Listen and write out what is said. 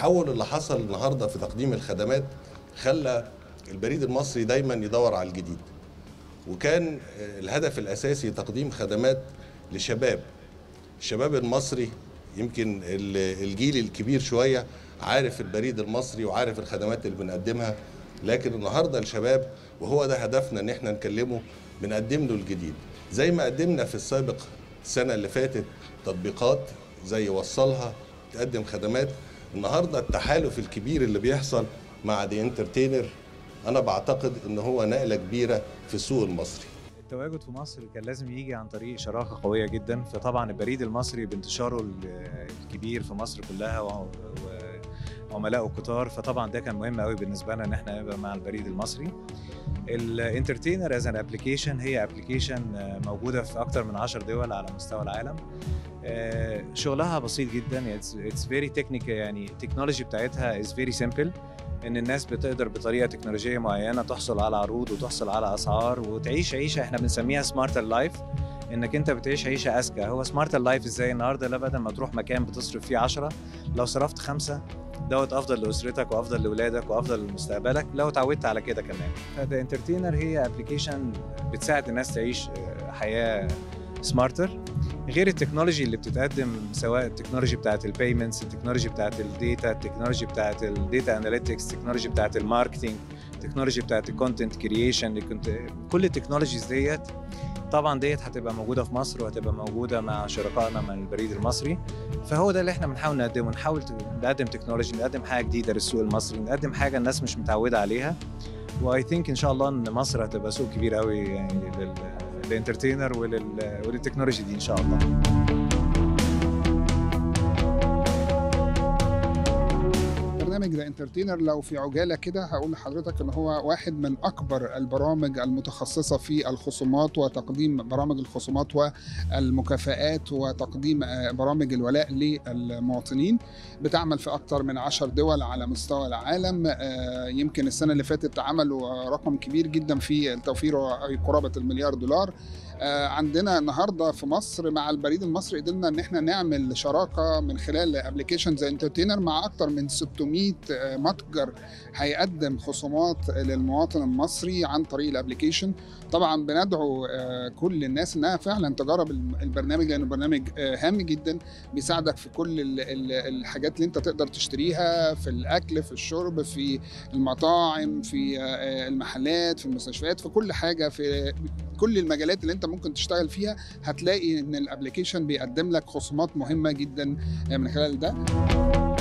التحول اللي حصل النهارده في تقديم الخدمات خلى البريد المصري دايما يدور على الجديد، وكان الهدف الأساسي تقديم خدمات لشباب الشباب المصري. يمكن الجيل الكبير شوية عارف البريد المصري وعارف الخدمات اللي بنقدمها، لكن النهارده الشباب وهو ده هدفنا ان احنا نكلمه، بنقدم له الجديد زي ما قدمنا في السابق السنة اللي فاتت تطبيقات زي وصلها تقدم خدمات. النهارده التحالف الكبير اللي بيحصل مع دي انترتينر أنا بعتقد إن هو نقلة كبيرة في السوق المصري. التواجد في مصر كان لازم يجي عن طريق شراكة قوية جدا، فطبعا البريد المصري بانتشاره الكبير في مصر كلها وعملائه الكتار، فطبعا ده كان مهم قوي بالنسبة لنا إن احنا نبقى مع البريد المصري. الانترتينر از ان ابلكيشن، هي ابلكيشن موجودة في أكتر من 10 دول على مستوى العالم. شغلها بسيط جدا، اتس فيري تكنيكال، يعني التكنولوجي بتاعتها از فيري سيمبل، ان الناس بتقدر بطريقه تكنولوجيه معينه تحصل على عروض وتحصل على اسعار وتعيش عيشه احنا بنسميها سمارتر لايف، انك انت بتعيش عيشه اذكى. هو سمارتر لايف ازاي النهارده؟ لا، بدل ما تروح مكان بتصرف فيه 10 لو صرفت 5 دوت افضل لاسرتك وافضل لاولادك وافضل لمستقبلك لو اتعودت على كده كمان. فده انترتينر هي ابلكيشن بتساعد الناس تعيش حياه سمارتر، غير التكنولوجي اللي بتتقدم، سواء التكنولوجي بتاعت البيمنتس، التكنولوجي بتاعت الداتا، التكنولوجي بتاعت الداتا اناليتكس، التكنولوجي بتاعت الماركتينج، التكنولوجي بتاعت الكونتنت كرييشن. كل التكنولوجيز ديت طبعا هتبقى موجوده في مصر وهتبقى موجوده مع شركائنا من البريد المصري. فهو ده اللي احنا بنحاول نقدمه، نحاول نقدم تكنولوجي، نقدم حاجه جديده للسوق المصري، نقدم حاجه الناس مش متعوده عليها. واي ثينك ان شاء الله ان مصر هتبقى سوق كبير قوي يعني للانترتينر وللتكنولوجي دي ان شاء الله. برنامج ذا انترتينر لو في عجاله كده هقول لحضرتك ان هو واحد من اكبر البرامج المتخصصه في الخصومات وتقديم برامج الخصومات والمكافآت وتقديم برامج الولاء للمواطنين. بتعمل في اكثر من 10 دول على مستوى العالم. يمكن السنه اللي فاتت عملوا رقم كبير جدا في التوفير قرابه المليار دولار. عندنا النهارده في مصر مع البريد المصري قدرنا ان احنا نعمل شراكه من خلال ابلكيشن زي انترتينر مع اكثر من 600 متجر هيقدم خصومات للمواطن المصري عن طريق الابلكيشن. طبعا بندعو كل الناس انها فعلا تجرب البرنامج، لانه برنامج هام جدا بيساعدك في كل الحاجات اللي انت تقدر تشتريها، في الاكل، في الشرب، في المطاعم، في المحلات، في المستشفيات، في كل حاجه، في كل المجالات اللي انت ممكن تشتغل فيها هتلاقي ان الابلكيشن بيقدم لك خصومات مهمه جدا من خلال ده.